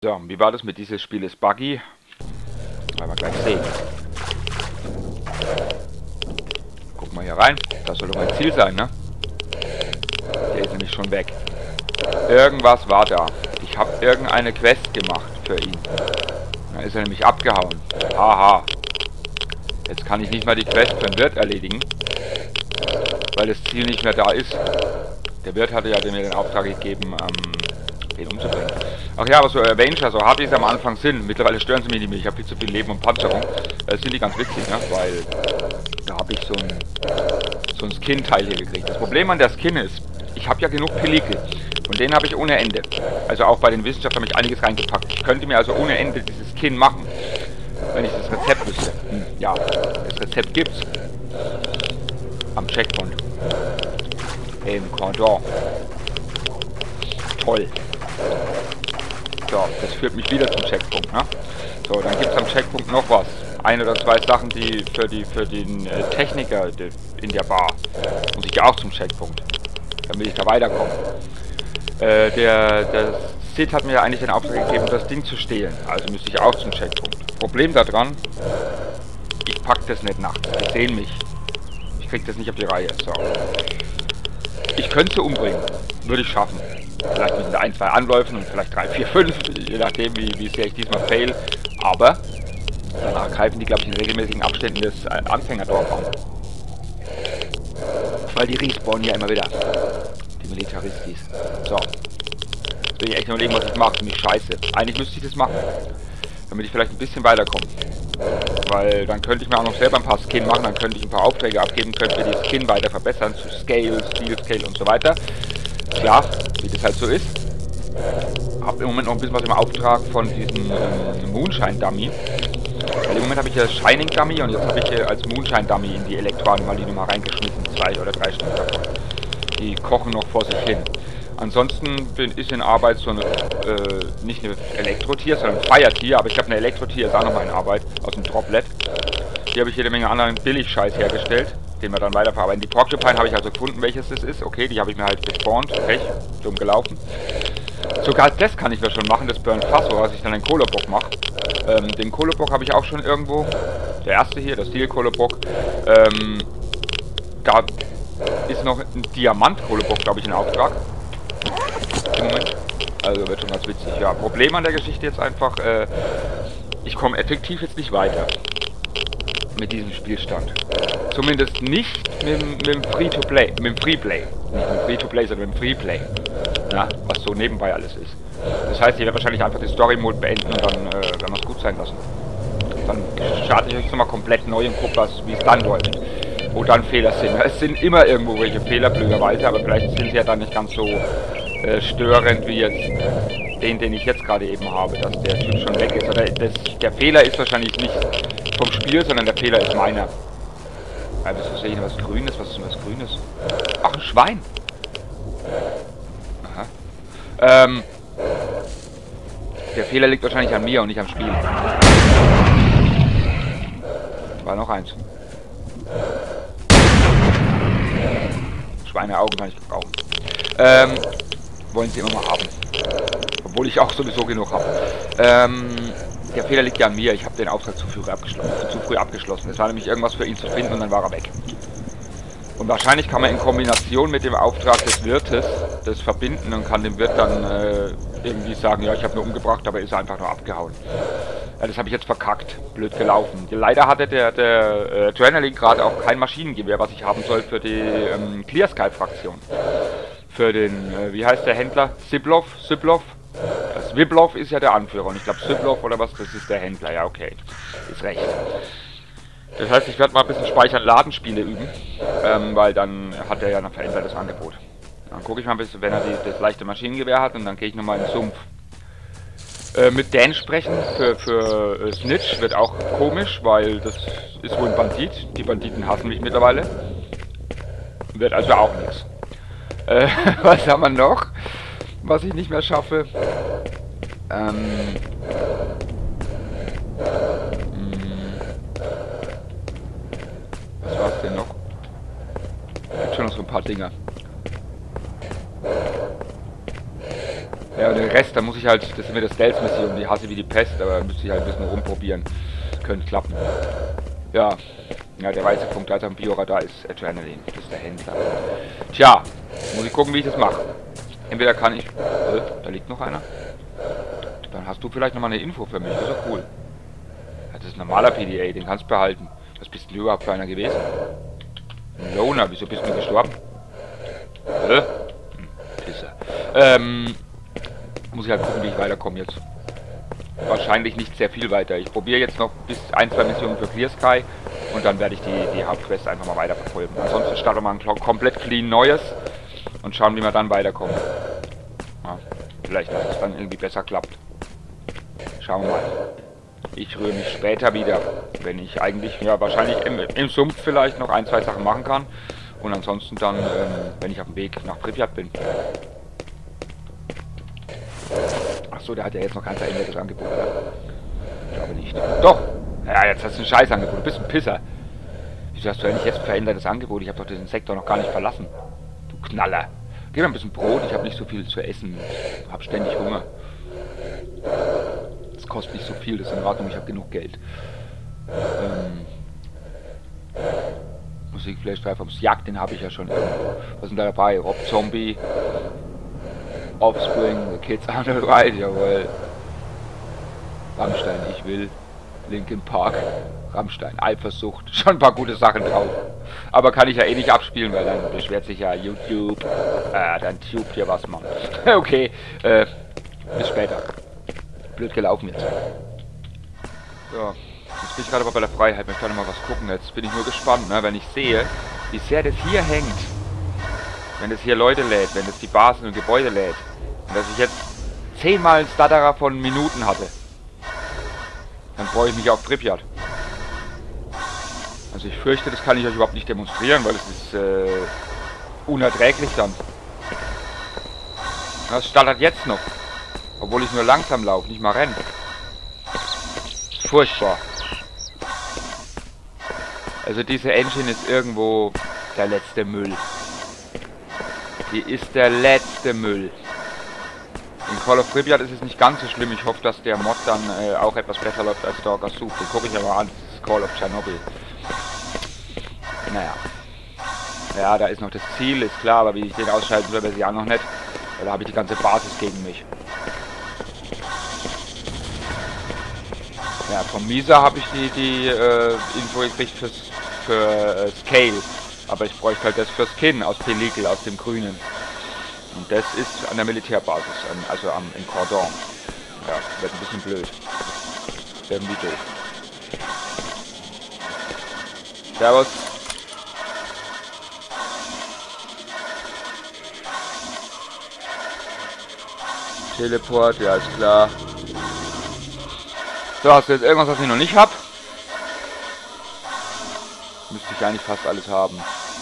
So, wie war das mit dieses Spiel ist buggy? Werden wir gleich sehen. Gucken wir hier rein. Das soll doch mein Ziel sein, ne? Der ist nämlich schon weg. Irgendwas war da. Ich habe irgendeine Quest gemacht für ihn. Dann ist er nämlich abgehauen. Haha. Jetzt kann ich nicht mal die Quest für den Wirt erledigen. Weil das Ziel nicht mehr da ist. Der Wirt hatte ja mir den Auftrag gegeben, den umzubringen. Ach ja, aber so Avenger, so hart wie es am Anfang sind, mittlerweile stören sie mich nicht mehr, ich habe viel zu viel Leben und Panzerung, sind die ganz witzig, ne? Weil da habe ich so ein Skin-Teil hier gekriegt. Das Problem an der Skin ist, ich habe ja genug Pelikel und den habe ich ohne Ende. Also auch bei den Wissenschaftlern habe ich einiges reingepackt. Ich könnte mir also ohne Ende dieses Skin machen, wenn ich das Rezept wüsste. Ja, das Rezept gibt's. Am Checkpoint. Im Cordon. Toll. So, das führt mich wieder zum Checkpunkt, ne? So, dann gibt es am Checkpunkt noch was. Ein oder zwei Sachen, die für den Techniker in der Bar. Muss ich ja auch zum Checkpunkt. Damit ich da weiterkomme. Der Sid hat mir ja eigentlich den Auftrag gegeben, das Ding zu stehlen. Also müsste ich auch zum Checkpunkt. Problem daran, ich pack das nicht nachts. Die sehen mich. Ich krieg das nicht auf die Reihe. So. Ich könnte sie umbringen. Würde ich schaffen. Vielleicht mit 1, 2 Anläufen und vielleicht 3, 4, 5, je nachdem wie sehr ich diesmal fail. Aber danach greifen die, glaube ich, in regelmäßigen Abständen das Anfängerdorf an. Weil die respawnen ja immer wieder. Die Militaristis. So. Jetzt will ich echt überlegen, was ich mache. Ziemlich scheiße. Eigentlich müsste ich das machen. Damit ich vielleicht ein bisschen weiterkomme. Weil dann könnte ich mir auch noch selber ein paar Skin machen. Dann könnte ich ein paar Aufträge abgeben. Könnte mir die Skin weiter verbessern. Zu Scale, Steel Scale und so weiter. Klar, wie das halt so ist. Habe im Moment noch ein bisschen was im Auftrag von diesem Moonshine Dummy. Weil im Moment habe ich ja Shining Dummy und jetzt habe ich als Moonshine Dummy in die Elektroanomalie mal reingeschmissen. 2 oder 3 Stück davon. Die kochen noch vor sich hin. Ansonsten ist in Arbeit so eine, nicht eine Elektro-Tier, sondern ein Fire-Tier, aber ich habe eine Elektro-Tier, ist auch nochmal in Arbeit, aus dem Droplet. Hier habe ich jede Menge anderen Billig-Scheiß hergestellt, den wir dann weiterverarbeiten. Die Porcupine habe ich also gefunden, welches das ist. Okay, die habe ich mir halt gespawnt. Pech, dumm gelaufen. Sogar das kann ich mir schon machen, das Burn Fass, was ich dann den Kohlobock mache. Den Kohlobock habe ich auch schon irgendwo. Der erste hier, der Steel Kohlobock. Da ist noch ein Diamant-Kohlobock, glaube ich, in Auftrag. Im Moment. Also wird schon ganz witzig. Ja, Problem an der Geschichte jetzt einfach, ich komme effektiv jetzt nicht weiter. Mit diesem Spielstand. Zumindest nicht mit dem Free-to-Play. Mit dem Free-Play. Nicht mit dem Free-to-Play, sondern mit dem Free-Play. Ja, was so nebenbei alles ist. Das heißt, ich werde wahrscheinlich einfach den Story-Mode beenden und dann werden wir es gut sein lassen. Dann starte ich euch nochmal komplett neu und gucke, wie es dann läuft. Wo dann Fehler sind. Es sind immer irgendwo welche Fehler, blöderweise, aber vielleicht sind sie ja dann nicht ganz so störend wie jetzt den ich jetzt gerade eben habe, dass der Typ schon weg ist. Oder der Fehler ist wahrscheinlich nicht vom Spiel, sondern der Fehler ist meiner. Also sehe ich was Grünes, was ist denn was Grünes? Ach, ein Schwein! Aha. Der Fehler liegt wahrscheinlich an mir und nicht am Spiel. War noch eins. Schweineaugen kann ich gebrauchen. Wollen sie immer mal haben. Obwohl ich auch sowieso genug habe. Der Fehler liegt ja an mir. Ich habe den Auftrag zu früh abgeschlossen. Es war nämlich irgendwas für ihn zu finden und dann war er weg. Und wahrscheinlich kann man in Kombination mit dem Auftrag des Wirtes das verbinden und kann dem Wirt dann irgendwie sagen, ja, ich habe nur umgebracht, aber ist einfach nur abgehauen. Ja, das habe ich jetzt verkackt. Blöd gelaufen. Leider hatte der Adrenaline gerade auch kein Maschinengewehr, was ich haben soll für die Clear Sky Fraktion. Für den, wie heißt der Händler? Siblov? Swiblov ist ja der Anführer und ich glaube Siblov oder was, das ist der Händler. Ja, okay. Ist recht. Das heißt, ich werde mal ein bisschen Speichern Ladenspiele üben, weil dann hat er ja ein verändertes Angebot. Dann gucke ich mal ein bisschen, wenn er das leichte Maschinengewehr hat und dann gehe ich nochmal in den Sumpf. Mit Dan sprechen für Snitch wird auch komisch, weil das ist wohl ein Bandit. Die Banditen hassen mich mittlerweile. Wird also auch nichts. Was haben wir noch? Was ich nicht mehr schaffe. Was war es denn noch? Gibt schon noch so ein paar Dinger. Ja, und den Rest, da muss ich halt, das ist mir das Stealth-Mission, die hasse wie die Pest, aber da müsste ich halt ein bisschen rumprobieren. Könnte klappen. Ja. Ja, der weiße Punkt, also am Bioradar ist Adrenalin. Das ist der Händler. Tja, muss ich gucken, wie ich das mache. Entweder kann ich... da liegt noch einer. Dann hast du vielleicht nochmal eine Info für mich, das ist doch cool. Ja, das ist ein normaler PDA, den kannst du behalten. Was bist denn du überhaupt für einer gewesen? Ein Loner, wieso bist du gestorben? Pisser. Muss ich halt gucken, wie ich weiterkomme jetzt. Wahrscheinlich nicht sehr viel weiter. Ich probiere jetzt noch bis 1-2 Missionen für Clear Sky und dann werde ich die Hauptquest einfach mal weiter verfolgen. Ansonsten starten wir ein komplett clean Neues und schauen, wie wir dann weiterkommen. Ja, vielleicht, dass es dann irgendwie besser klappt. Schauen wir mal. Ich rühre mich später wieder, wenn ich eigentlich, ja wahrscheinlich im Sumpf vielleicht noch 1-2 Sachen machen kann. Und ansonsten dann, wenn ich auf dem Weg nach Pripyat bin. Achso, der hat ja jetzt noch kein verändertes Angebot, oder? Ich glaube nicht. Doch! Ja, jetzt hast du ein Scheißangebot. Du bist ein Pisser. Wieso hast du eigentlich jetzt ein verändertes Angebot? Ich habe doch diesen Sektor noch gar nicht verlassen. Du Knaller. Gib mir ein bisschen Brot. Ich habe nicht so viel zu essen. Ich habe ständig Hunger. Das kostet nicht so viel. Das ist in Ordnung. Ich habe genug Geld. Musik vielleicht frei vom Jagd, den habe ich ja schon irgendwo. Was sind da dabei? Rob Zombie. Offspring, The Kids on the Right, jawohl. Rammstein, ich will. Linkin Park, Rammstein, Eifersucht. Schon ein paar gute Sachen drauf. Aber kann ich ja eh nicht abspielen, weil dann beschwert sich ja YouTube. Dann tube hier was, Mann. Okay, bis später. Blöd gelaufen jetzt. So, jetzt bin ich gerade aber bei der Freiheit. Möchte noch mal was gucken. Jetzt bin ich nur gespannt, ne, wenn ich sehe, wie sehr das hier hängt. Wenn das hier Leute lädt, wenn das die Basen und Gebäude lädt. Und dass ich jetzt 10-mal einen Stutterer von Minuten hatte. Dann freue ich mich auf Pripyat. Also ich fürchte, das kann ich euch überhaupt nicht demonstrieren, weil es ist unerträglich dann. Das stuttert jetzt noch. Obwohl ich nur langsam laufe, nicht mal renne. Furchtbar. Also diese Engine ist irgendwo der letzte Müll. Die ist der letzte Müll. In Call of Pripyat ist es nicht ganz so schlimm. Ich hoffe, dass der Mod dann auch etwas besser läuft als Stalker Soup. Den gucke ich aber an. Das ist Call of Chernobyl. Naja. Ja, da ist noch das Ziel, ist klar, aber wie ich den ausschalten soll, weiß ich auch noch nicht. Weil da habe ich die ganze Basis gegen mich. Ja, vom Misa habe ich die Info gekriegt für Scale. Aber ich bräuchte halt das für Skin aus Pellicle, aus dem Grünen. Und das ist an der Militärbasis, also in Cordon. Ja, wird ein bisschen blöd. Irgendwie doof. Servus. Teleport, ja ist klar. So, hast du jetzt irgendwas, was ich noch nicht habe? Müsste ich eigentlich fast alles haben.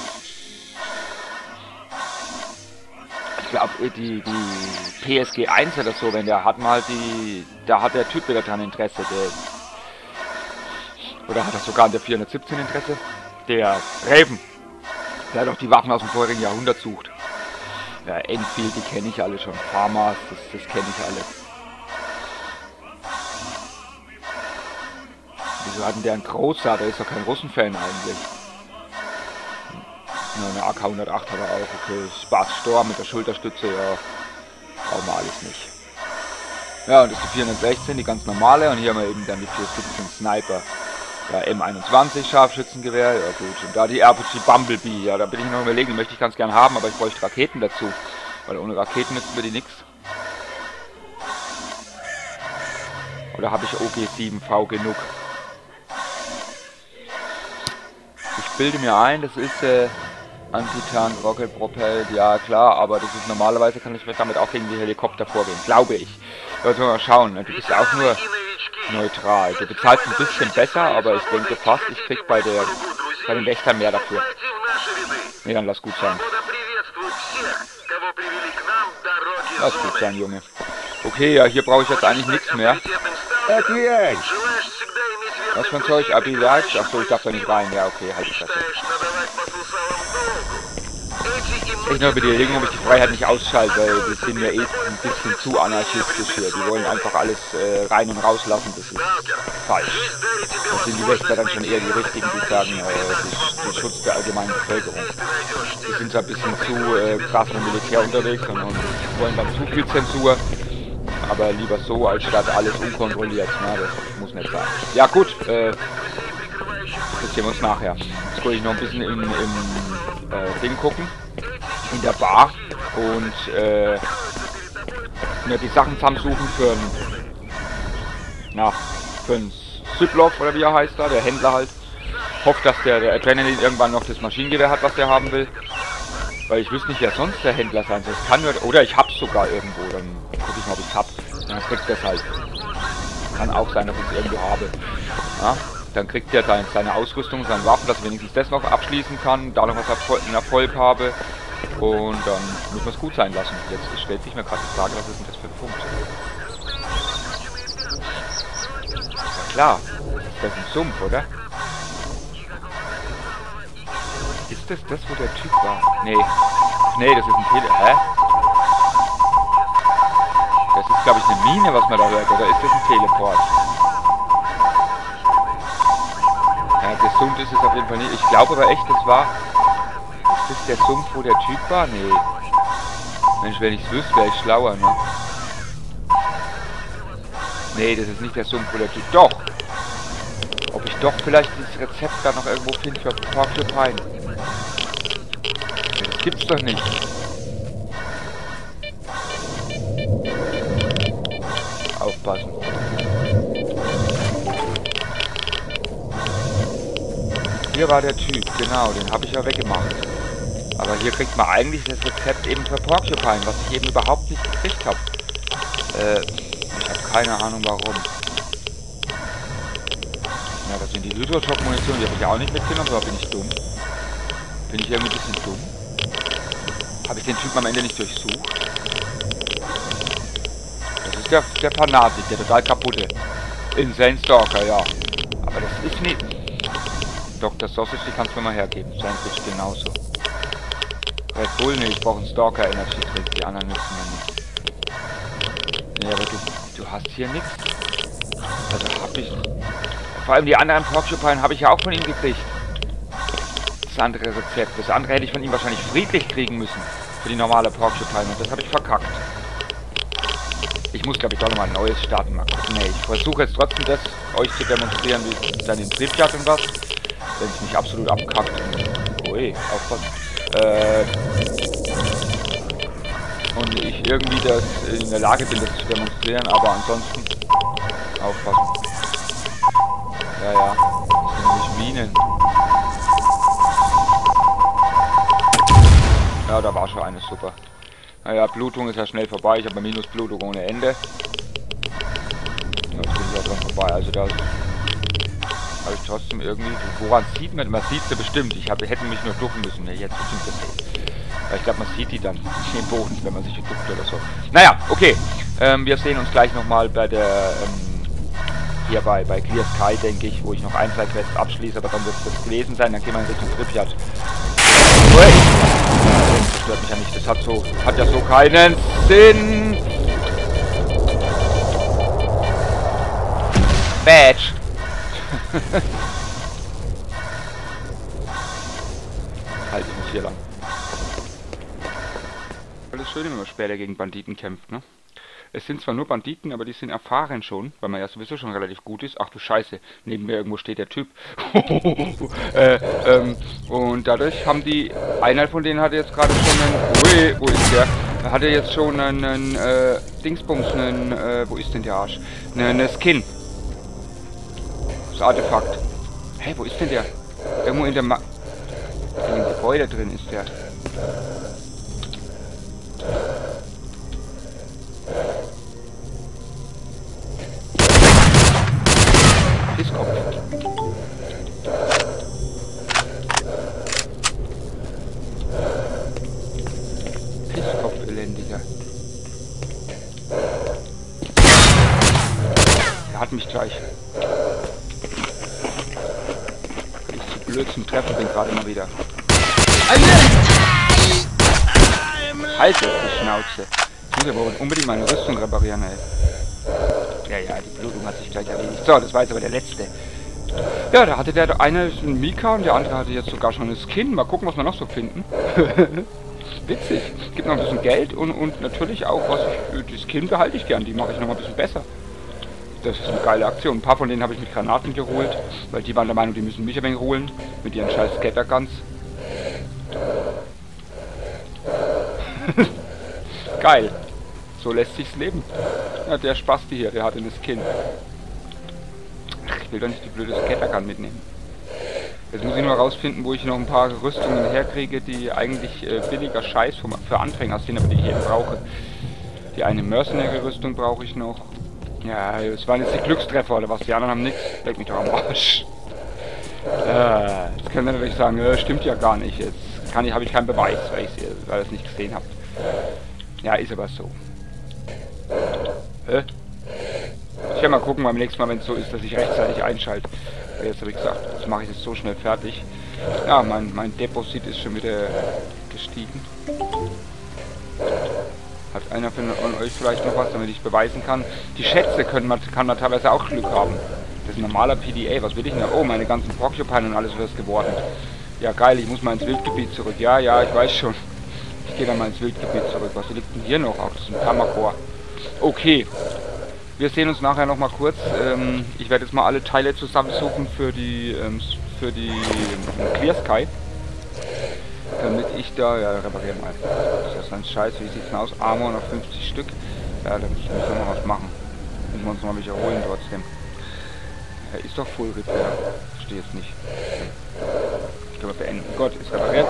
Ich glaube, die PSG 1 oder so, wenn der hat mal da hat der Typ wieder dran Interesse, oder hat er sogar an der 417 Interesse? Der Raven, der doch die Waffen aus dem vorigen Jahrhundert sucht. Ja, Enfield, die kenne ich alle schon. Farmers, das kenne ich alles. Wieso hat denn der einen Großer? Der ist doch kein Russenfan eigentlich. Ja, eine AK-108 hat er auch, okay. Spark Storm mit der Schulterstütze, ja. Brauchen wir alles nicht. Ja, und das ist die 416, die ganz normale. Und hier haben wir eben dann die 417 Sniper. Ja, M21 Scharfschützengewehr, ja gut. Und da die RPG Bumblebee, ja, da bin ich noch überlegen, die möchte ich ganz gern haben, aber ich bräuchte Raketen dazu. Weil ohne Raketen nützen mir die nichts. Oder habe ich OG7V genug? Ich bilde mir ein, das ist Anti-Tank, Rocket Propel, ja klar, aber das ist normalerweise, kann ich damit auch gegen die Helikopter vorgehen, glaube ich. Also mal schauen, du bist ja auch nur neutral. Du bezahlst ein bisschen besser, aber ich denke fast, ich krieg bei den Wächtern mehr dafür. Nee, dann lass gut sein. Lass gut sein, Junge. Okay, ja, hier brauche ich jetzt eigentlich nichts mehr. Was für ein Zeug? Abilage? Achso, ich darf da nicht rein. Ja, okay, halt ich das jetzt. echt noch über die Überlegung, ob ich die Freiheit nicht ausschalte, weil die sind ja eh ein bisschen zu anarchistisch hier. Die wollen einfach alles rein und rauslassen, das ist falsch. Da sind die Wächter dann schon eher die Richtigen, die sagen, die Schutz der allgemeinen Bevölkerung. Die sind zwar ein bisschen zu krass mit Militär unterwegs und wollen dann zu viel Zensur, aber lieber so, als statt alles unkontrolliert. Na, das muss nicht sein. Ja gut, das sehen wir uns nachher. Jetzt wollte ich noch ein bisschen im Ding gucken, in der Bar und mir die Sachen zusammensuchen für einen Südloff oder wie er heißt da, der Händler halt. Hofft, dass der Adrenaline irgendwann noch das Maschinengewehr hat, was der haben will. Weil ich wüsste nicht, wer sonst der Händler sein soll. Es kann nur, oder ich hab's sogar irgendwo, dann gucke ich mal, ob ich's hab. Dann kriegt das halt. Kann auch sein, dass ich es irgendwo habe. Ja, dann kriegt er seine Ausrüstung, seine Waffen, dass ich wenigstens das noch abschließen kann, da noch was einen Erfolg habe. Und dann muss man es gut sein lassen. Jetzt stellt sich mir gerade die Frage, was ist denn das für ein Punkt? Ja klar, das ist ein Sumpf, oder? Ist das wo der Typ war? Nee. Nee, das ist ein Hä? Das ist, glaube ich, eine Mine, was man da hört. Oder ist das ein Teleport? Ja, gesund ist es auf jeden Fall nicht. Ich glaube aber echt, das war... Ist das der Sumpf, wo der Typ war? Nee. Mensch, wenn ich es wüsste, wäre ich schlauer, ne? Nee, das ist nicht der Sumpf, wo der Typ... Doch! Ob ich doch vielleicht dieses Rezept da noch irgendwo finde für Porcupine. Das gibt's doch nicht. Aufpassen. Hier war der Typ, genau, den habe ich ja weggemacht. Aber hier kriegt man eigentlich das Rezept eben für Porcupine, was ich eben überhaupt nicht gekriegt habe. Ich habe keine Ahnung warum. Ja, das sind die Hydroschock-Munition, die habe ich auch nicht mitgenommen, aber bin ich dumm? Bin ich irgendwie ein bisschen dumm? Habe ich den Typen am Ende nicht durchsucht? Das ist der Fanatik, der total kaputte. Insane Stalker, ja. Aber das ist nicht... Dr. Sausage, die kannst du mir mal hergeben. Sandwich genauso. Red Bull, ne, ich brauche einen Stalker Energy Drink, die anderen nützen mir nichts. Nee, aber du hast hier nichts. Also hab ich... Vor allem die anderen Porcupine habe ich ja auch von ihm gekriegt. Das andere Rezept. Das andere hätte ich von ihm wahrscheinlich friedlich kriegen müssen. Für die normale Porcupine. Und das habe ich verkackt. Ich muss, glaube ich, doch nochmal ein neues starten. Mal gucken. Nee, ich versuche jetzt trotzdem das euch zu demonstrieren, wie es dann in Pripyat und was. Wenn es nicht absolut abkackt. Ui, aufpassen. Und ich irgendwie das in der Lage bin, das zu demonstrieren. Aber ansonsten aufpassen. Ja, ja. Das sind nämlich Minen. Ja, da war schon eine, super. Naja, Blutung ist ja schnell vorbei. Ich habe Minusblutung ohne Ende. Jetzt bin ich ja dran vorbei. Also da habe ich trotzdem irgendwie... Woran sieht man? Man sieht sie bestimmt. Hätte mich nur ducken müssen. Ja, jetzt bestimmt das nicht. Weil ich glaube, man sieht die dann im Boden, wenn man sich duckt oder so. Naja, okay. Wir sehen uns gleich nochmal bei der... hier bei Clear Sky, denke ich, wo ich noch ein, zwei Quests abschließe, aber dann wird es gewesen sein, dann gehen wir in Richtung Pripyat. Das stört mich ja nicht, das hat ja so keinen Sinn. Badge. Halt, ich muss hier lang. Alles schön, wenn man später gegen Banditen kämpft, ne? Es sind zwar nur Banditen, aber die sind erfahren schon, weil man ja sowieso schon relativ gut ist. Ach du Scheiße, neben mir irgendwo steht der Typ. Und dadurch haben die... Einer von denen hatte jetzt gerade schon einen... Ui, wo ist der? Hatte jetzt schon einen Dingsbums, wo ist denn der Arsch? Eine Skin. Das Artefakt. Hey, wo ist denn der? Irgendwo in dem Gebäude drin ist der. Pisskopf. Pisskopf, elendiger. Er hat mich gleich. Ich zu blöd zum Treffen bin gerade mal wieder. Halt jetzt die Schnauze. Ich muss aber unbedingt meine Rüstung reparieren, ey. Ja, die Blutung hat sich gleich erledigt. So, das war jetzt aber der letzte. Ja, da hatte der eine einen Mika und der andere hatte jetzt sogar schon eine Skin. Mal gucken, was wir noch so finden. Witzig. Gibt noch ein bisschen Geld und natürlich auch, was ich, die Skin behalte ich gern. Die mache ich noch mal ein bisschen besser. Das ist eine geile Aktion. Ein paar von denen habe ich mit Granaten geholt, weil die waren der Meinung, die müssen mich ein wenig holen. Mit ihren scheiß Scatterguns. Geil. So lässt sich's leben. Ja, der Spasti hier, der hatte eine Skin. Ach, ich will doch nicht die blöde Scattergun mitnehmen. Jetzt muss ich nur rausfinden, wo ich noch ein paar Rüstungen herkriege, die eigentlich billiger Scheiß für Anfänger sind, aber die ich eben brauche. Die eine Mercenary-Rüstung brauche ich noch. Ja, es waren jetzt die Glückstreffer oder was, die anderen haben nichts. Leck mich doch am Arsch. Jetzt können wir natürlich sagen, stimmt ja gar nicht. Jetzt habe ich keinen Beweis, weil ich es nicht gesehen habe. Ja, ist aber so. Ich werde mal gucken beim nächsten Mal, wenn es so ist, dass ich rechtzeitig einschalte. Jetzt habe ich gesagt, das mache ich jetzt so schnell fertig. Ja, mein Deposit ist schon wieder gestiegen. Hat einer von euch vielleicht noch was, damit ich beweisen kann? Die Schätze kann man teilweise auch Glück haben. Das ist ein normaler PDA. Was will ich denn? Oh, meine ganzen Porcupine und alles ist geworden. Ja, geil, ich muss mal ins Wildgebiet zurück. Ja, ich weiß schon. Ich gehe dann mal ins Wildgebiet zurück. Was liegt denn hier noch? Ach, das ist ein Permacore. Okay. Wir sehen uns nachher noch mal kurz. Ich werde jetzt mal alle Teile zusammensuchen für die Clear Sky. Damit ich da, ja, reparieren mal. Das ist ein Scheiß, wie sieht's denn aus? Armor noch 50 Stück. Ja, da müssen wir noch was machen. Müssen wir uns noch mal welche holen trotzdem. Ja, ist doch Full Repair. Verstehe jetzt nicht. Ich kann mal beenden. Gott, ist repariert.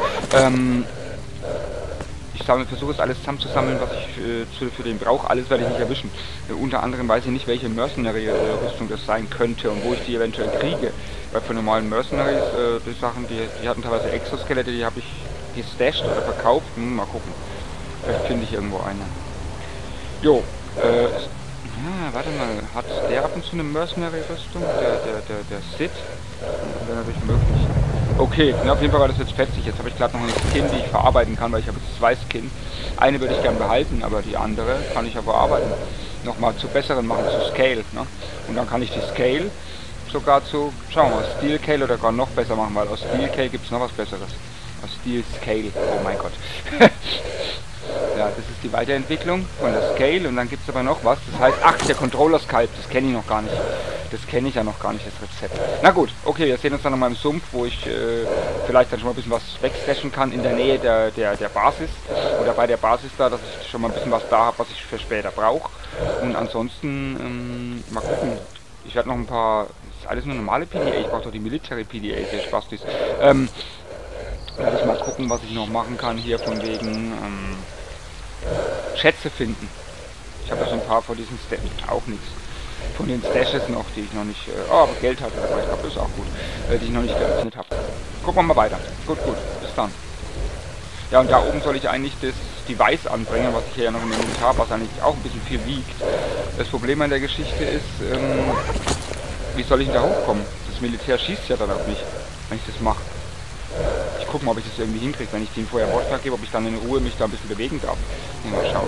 Ich versuche es alles zusammenzusammeln, was ich für den brauche. Alles werde ich nicht erwischen. Unter anderem weiß ich nicht, welche Mercenary-Rüstung das sein könnte und wo ich die eventuell kriege. Weil für normalen Mercenaries, die Sachen, die hatten teilweise Exoskelette, die habe ich gestasht oder verkauft. Mal gucken. Vielleicht finde ich irgendwo eine. Jo, warte mal, hat der ab und zu eine Mercenary-Rüstung? Der Sid? Wäre natürlich möglich. Okay, na, auf jeden Fall war das jetzt fetzig. Jetzt habe ich gerade noch eine Skin, die ich verarbeiten kann, weil ich habe jetzt 2 Skins. Eine würde ich gern behalten, aber die andere kann ich ja verarbeiten. Nochmal zu besseren machen, zu Scale. Ne? Und dann kann ich die Scale sogar zu, schauen wir mal, Steel Scale oder gar noch besser machen, weil aus Steel Scale gibt es noch was Besseres. Aus Steel Scale, oh mein Gott. Ja, das ist die Weiterentwicklung von der Scale und dann gibt es aber noch was. Das heißt, ach, der Controller Sculpt, das kenne ich noch gar nicht. Das kenne ich ja noch gar nicht, das Rezept. Na gut, okay, wir sehen uns dann nochmal im Sumpf, wo ich vielleicht dann schon mal ein bisschen was wegstashen kann in der Nähe der Basis. Oder bei der Basis da, dass ich schon mal ein bisschen was da habe, was ich für später brauche. Und ansonsten, mal gucken. Ich werde noch ein paar, das ist alles nur normale PDA, ich brauche doch die Military PDA, der Spastis. Werde ich mal gucken, was ich noch machen kann hier von wegen Schätze finden. Ich habe ja schon ein paar von diesen Stashes, auch nichts. Von den Stashes noch, die ich noch nicht, aber Geld hatte, aber ich glaube, das ist auch gut, die ich noch nicht geöffnet habe. Gucken wir mal weiter. Gut, bis dann. Ja, und da oben soll ich eigentlich das Device anbringen, was ich hier ja noch im Inventar habe, was eigentlich auch ein bisschen viel wiegt. Das Problem an der Geschichte ist, wie soll ich denn da hochkommen? Das Militär schießt ja dann auf mich, wenn ich das mache. Ich gucke mal, ob ich das irgendwie hinkriege, wenn ich denen vorher Wortschlag gebe, ob ich dann in Ruhe mich da ein bisschen bewegen darf. Mal schauen.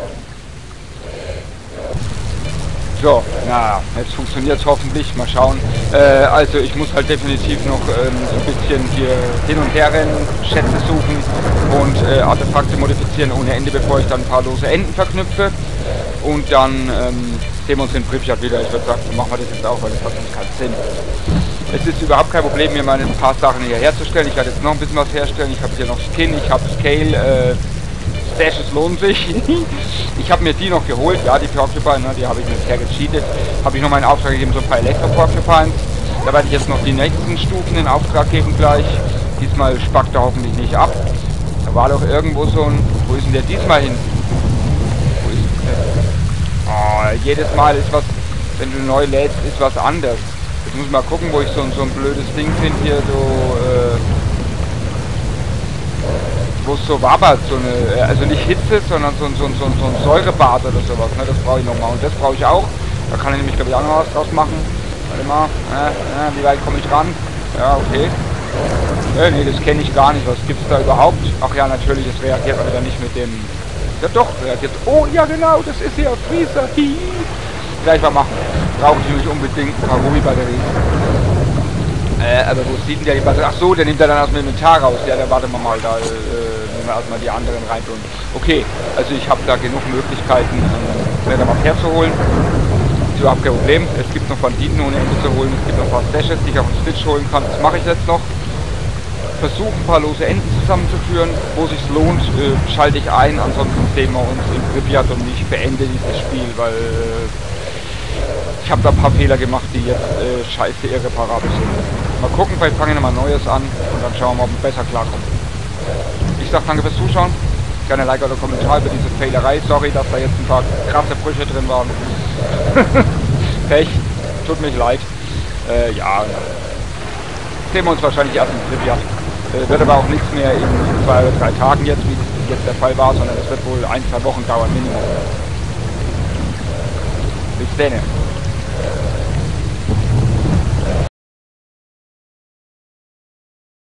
So, na, jetzt funktioniert es hoffentlich. Mal schauen. Also ich muss halt definitiv noch so ein bisschen hier hin und her rennen, Schätze suchen und Artefakte modifizieren ohne Ende, bevor ich dann ein paar lose Enden verknüpfe. Und dann sehen wir uns in Pripyat wieder. Ich würde sagen, so machen wir das jetzt auch, weil das hat nämlich keinen Sinn. Es ist überhaupt kein Problem, mir mal ein paar Sachen hier herzustellen. Ich werde jetzt noch ein bisschen was herstellen. Ich habe hier noch Skin, ich habe Scale, Stashes lohnen sich. Ich habe mir die noch geholt, ja, die Porcupine, ne, die habe ich mir sehr gecheatet. Habe ich noch meinen Auftrag gegeben, so ein paar Elektro-Porcupines. Da werde ich jetzt noch die nächsten Stufen in Auftrag geben gleich. Diesmal spackt er hoffentlich nicht ab. Da war doch irgendwo so ein... Wo ist denn der diesmal hin? Wo ist der? Oh, jedes Mal ist was, wenn du neu lädst, ist was anders. Jetzt muss ich mal gucken, wo ich so ein blödes Ding finde hier, so... wo es so wabert, so eine, also nicht Hitze, sondern so ein Säurebad oder sowas, ne, das brauche ich nochmal und das brauche ich auch, da kann ich nämlich glaube ich auch noch was draus machen, warte mal, wie weit komme ich ran, ja okay, nee, das kenne ich gar nicht, was gibt's da überhaupt, ach ja natürlich, es reagiert aber wieder nicht mit dem Ja doch, reagiert. Oh ja genau, das ist ja Freezer. Gleich mal machen. Brauche ich nämlich unbedingt ein paar Ruby-Batterien. Aber wo sieht denn der die Batterie? Ach so, der nimmt er dann aus dem Inventar raus. Ja, dann warten wir mal, da nehmen wir erstmal die anderen rein tun. Okay, also ich habe da genug Möglichkeiten, mir da was herzuholen. Ist überhaupt kein Problem. Es gibt noch Banditen ohne Ende zu holen. Es gibt noch ein paar Stashes, die ich auf den Stitch holen kann. Das mache ich jetzt noch. Versuche ein paar lose Enden zusammenzuführen. Wo sich's lohnt, schalte ich ein. Ansonsten sehen wir uns im Pripyat und ich beende dieses Spiel, weil ich habe da ein paar Fehler gemacht, die jetzt scheiße irreparabel sind. Mal gucken, vielleicht fangen wir mal Neues an und dann schauen wir mal, ob wir besser klarkommen. Ich sag danke fürs Zuschauen. Gerne Like oder Kommentar über diese Fehlerei. Sorry, dass da jetzt ein paar krasse Brüche drin waren. Pech, tut mich leid. Ja, sehen wir uns wahrscheinlich erst im Pripyat. Wird aber auch nichts mehr in 2 oder 3 Tagen jetzt, wie das bis jetzt der Fall war, sondern es wird wohl 1-2 Wochen dauern, Minimum. Bis dann.